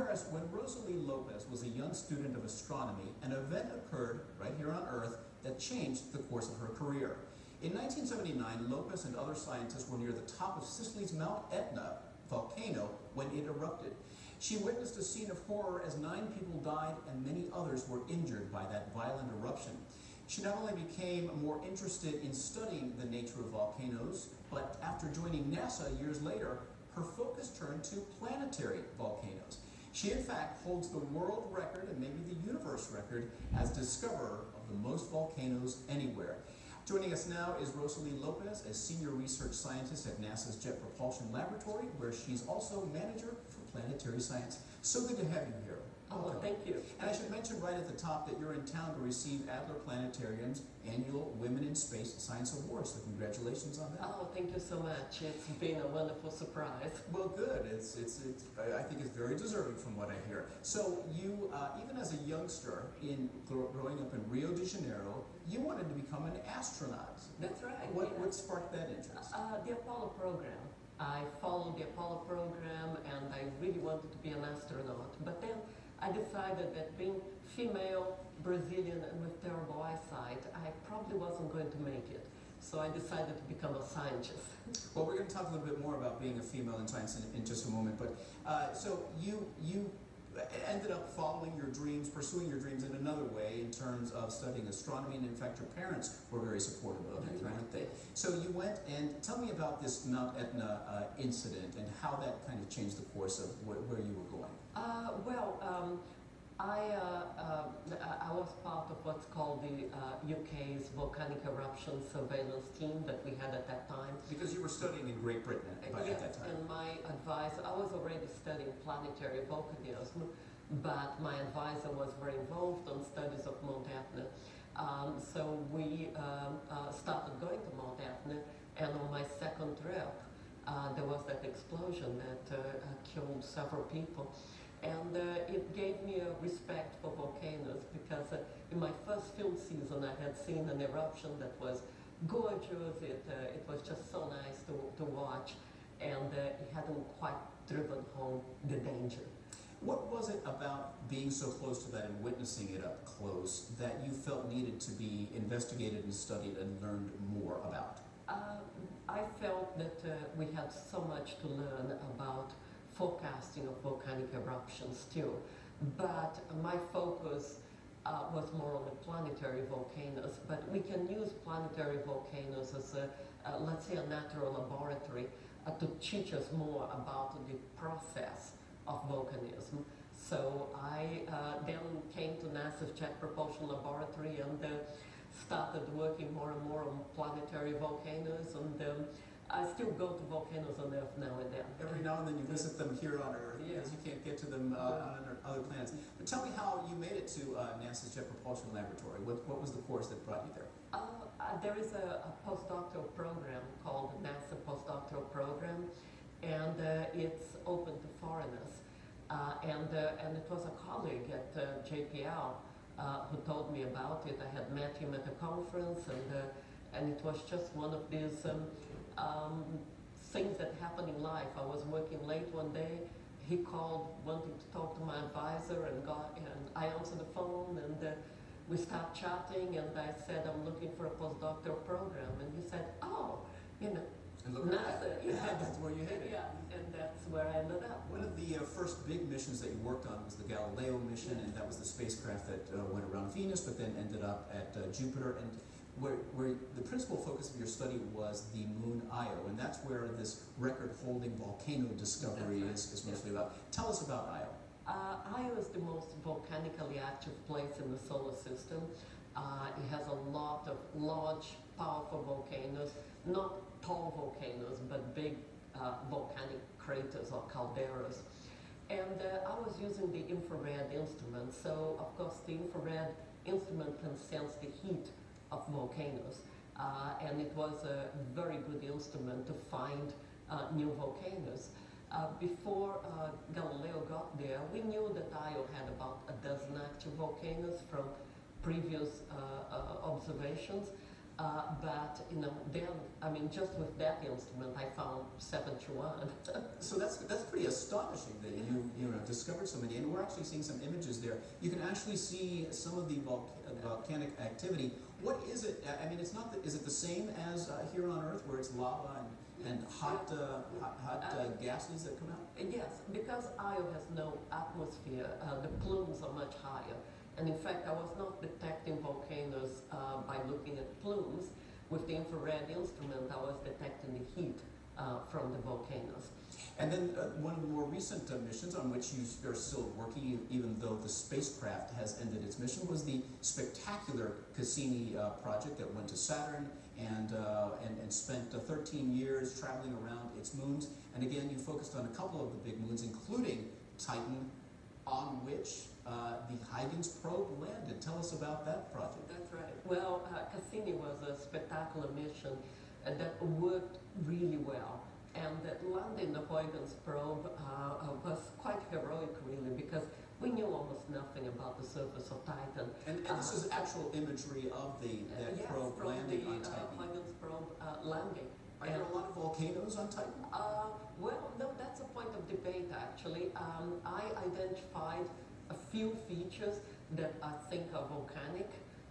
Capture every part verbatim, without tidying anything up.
Paris, when Rosalie Lopez was a young student of astronomy, an event occurred right here on Earth that changed the course of her career. In nineteen seventy-nine, Lopez and other scientists were near the top of Sicily's Mount Etna volcano when it erupted. She witnessed a scene of horror as nine people died and many others were injured by that violent eruption. She not only became more interested in studying the nature of volcanoes, but after joining NASA years later, her focus turned to planetary volcanoes. She, in fact, holds the world record and maybe the universe record as discoverer of the most volcanoes anywhere. Joining us now is Rosalie Lopez, a senior research scientist at NASA's Jet Propulsion Laboratory, where she's also manager for planetary science. So good to have you here. Oh, well, thank you. And I should mention right at the top that you're in town to receive Adler Planetarium's annual Women in Space Science Awards, so congratulations on that. Oh, thank you so much. It's been a wonderful surprise. Well, good. It's, it's, it's, I think it's very deserving from what I hear. So you, uh, even as a youngster in growing up in Rio de Janeiro, you wanted to become an astronaut. That's right. What, yeah. what sparked that interest? Uh, the Apollo program. I followed the Apollo program and I really wanted to be an astronaut. But then I decided that being female, Brazilian, and with terrible eyesight, I probably wasn't going to make it. So I decided to become a scientist. Well, we're going to talk a little bit more about being a female in science in, in just a moment. But uh, so you you ended up following your dreams, pursuing your dreams in another way in terms of studying astronomy, and in fact, your parents were very supportive of you, weren't they? So you went, and tell me about this Mount Etna uh, incident and how that kind of changed the course of wh where you were going. Uh, well, um, I, uh, uh, I was part of what's called the uh, U K's volcanic eruption surveillance team that we had at that time. Because you were studying in Great Britain at, by, yes, at that time. And my advisor, I was already studying planetary volcanism, but my advisor was very involved on studies of Mount Etna. Um, so we um, uh, started going to Mount Etna, and on my second trip, uh, there was that explosion that uh, uh, killed several people. And uh, it gave me a respect for volcanoes because uh, in my first film season I had seen an eruption that was gorgeous. It, uh, it was just so nice to, to watch, and uh, it hadn't quite driven home the danger. What was it about being so close to that and witnessing it up close that you felt needed to be investigated and studied and learned more about? Uh, I felt that uh, we had so much to learn about forecasting of volcanic eruptions too, but my focus uh, was more on the planetary volcanoes. But we can use planetary volcanoes as a, uh, let's say, a natural laboratory uh, to teach us more about the process of volcanism. So I uh, then came to NASA's Jet Propulsion Laboratory and uh, started working more and more on planetary volcanoes, and um, I still go to volcanoes on Earth now and then. Every now and then you visit them here on Earth, yeah. because you can't get to them uh, on other planets. But tell me how you made it to uh, NASA's Jet Propulsion Laboratory. What, what was the course that brought you there? Uh, uh, there is a, a postdoctoral program called the NASA Postdoctoral Program, and uh, it's open to foreigners. Uh, and, uh, and it was a colleague at uh, J P L uh, who told me about it. I had met him at a conference, and, uh, and it was just one of these um, Um, things that happen in life. I was working late one day. He called wanting to talk to my advisor, and got and I answered the phone, and uh, we started chatting, and I said, I'm looking for a postdoctoral program, and he said, oh, you know, And look NASA, at that. yeah. That's where you hit it. Yeah, and that's where I ended up. One of the uh, first big missions that you worked on was the Galileo mission, and that was the spacecraft that uh, went around Venus, but then ended up at uh, Jupiter, and where, where the principal focus of your study was the moon Io, and that's where this record-holding volcano discovery right. is, is mostly about. Tell us about Io. Uh, Io is the most volcanically active place in the solar system. Uh, it has a lot of large, powerful volcanoes, not tall volcanoes, but big uh, volcanic craters or calderas. And uh, I was using the infrared instrument, so of course the infrared instrument can sense the heat of volcanoes. Uh, and it was a very good instrument to find uh, new volcanoes. Uh, before uh, Galileo got there, we knew that Io had about a dozen active volcanoes from previous uh, uh, observations. Uh, but, you know, then, I mean, just with that instrument, I found seventy-one. So that's that's pretty astonishing that you you know discovered so many, and we're actually seeing some images there. You can actually see some of the volc volcanic activity. What is it? I mean, it's not. The, is it the same as uh, here on Earth, where it's lava and and hot uh, hot, hot uh, gases that come out? Yes, because Io has no atmosphere. Uh, the plumes are much higher. And in fact, I was not detecting volcanoes uh, by looking at plumes. With the infrared instrument, I was detecting the heat uh, from the volcanoes. And then uh, one of the more recent uh, missions on which you are still working, even though the spacecraft has ended its mission, was the spectacular Cassini uh, project that went to Saturn and, uh, and, and spent uh, thirteen years traveling around its moons. And again, you focused on a couple of the big moons, including Titan, on which uh, the Huygens probe landed. Tell us about that project. That's right. Well, uh, Cassini was a spectacular mission uh, that worked really well. And that landing the Huygens probe uh, was quite heroic, really, because we knew almost nothing about the surface of Titan. And, and this uh, is actual imagery of the that uh, yes, probe from landing the, on Titan. Uh, Huygens probe uh, landing. Are there a lot of volcanoes on Titan? Uh, well, no, that's a point of debate, actually. Um, I identified a few features that I think are volcanic,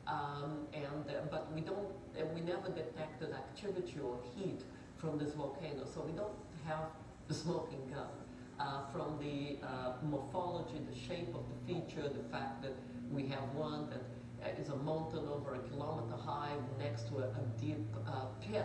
um, and uh, but we don't, uh, we never detected activity or heat from this volcano, so we don't have the smoking gun. Uh, from the uh, morphology, the shape of the feature, the fact that we have one that uh, is a mountain over a kilometer high next to a, a deep uh, pit.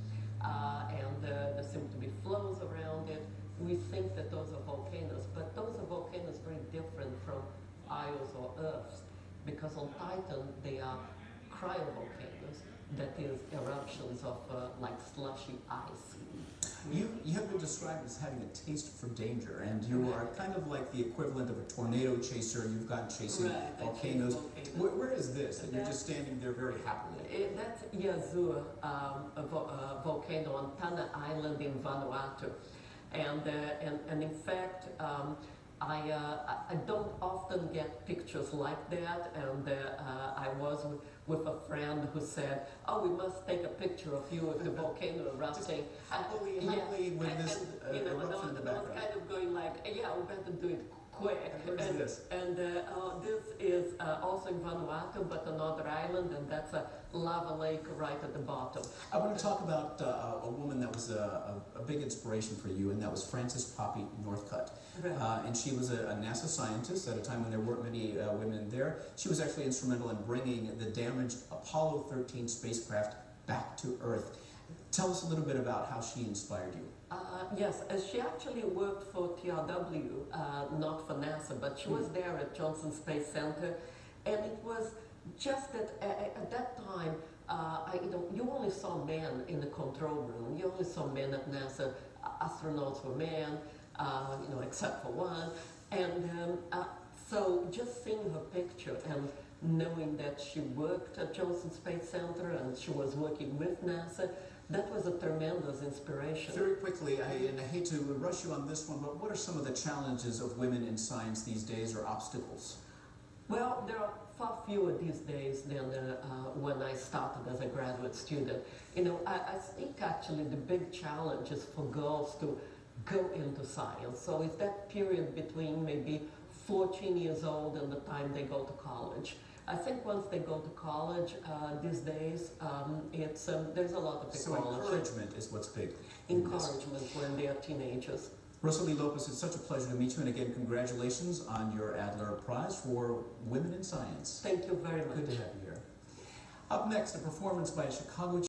Uh, and uh, there seem to be flows around it. We think that those are volcanoes, but those are volcanoes very different from Ios or Earths, because on Titan they are cryovolcanoes, that is eruptions of uh, like slushy ice. You, you have been described as having a taste for danger, and you are kind of like the equivalent of a tornado chaser. You've gone chasing right, volcanoes. volcanoes. Where, where is this? And you're That's, just standing there very happily. It, that's Yazur, um, a, vo a volcano on Tanna Island in Vanuatu. And, uh, and, and in fact, um, I, uh, I don't often get pictures like that, and uh, uh, I was with, with a friend who said, oh, we must take a picture of you with the volcano erupting. Happily, uh, happily yeah, with and, this uh, you know, eruption in the I was background. kind of going like, yeah, we better do it quick. And where's and this? and uh, uh, this is uh, also in Vanuatu, but another island, and that's a lava lake right at the bottom. I want to talk about uh, a woman that was a, a, a big inspiration for you, and that was Frances Poppy Northcutt. Right. Uh, and she was a, a NASA scientist at a time when there weren't many uh, women there. She was actually instrumental in bringing the damaged Apollo thirteen spacecraft back to Earth. Tell us a little bit about how she inspired you. Uh, yes, uh, she actually worked for T R W, uh, not for NASA, but she was there at Johnson Space Center, and it was just that uh, at that time, uh, I, you know, you only saw men in the control room. You only saw men at NASA. Astronauts were men, uh, you know, except for one, and um, uh, so just seeing her picture and knowing that she worked at Johnson Space Center and she was working with NASA, that was a tremendous inspiration. Very quickly, I, and I hate to rush you on this one, but what are some of the challenges of women in science these days, or obstacles? Well, there are far fewer these days than uh, uh, when I started as a graduate student. You know, I, I think actually the big challenge is for girls to go into science. So it's that period between maybe fourteen years old and the time they go to college. I think once they go to college uh, these days, um, it's um, there's a lot of So equality. encouragement is what's big. in this. Encouragement when they are teenagers. Rosalie Lopez, it's such a pleasure to meet you, and again, congratulations on your Adler Prize for Women in Science. Thank you very much. Good to have you here. Up next, a performance by a Chicago